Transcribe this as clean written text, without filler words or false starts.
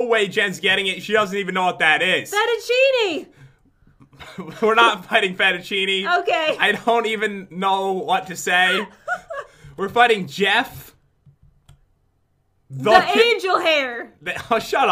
No way Jen's getting it. She doesn't even know what that is. Fettuccine. We're not fighting fettuccine. Okay. I don't even know what to say. We're fighting Jeff. The angel hair. Oh, shut up.